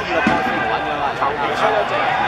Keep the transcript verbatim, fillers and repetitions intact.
个波是完全完全场比赛的这样。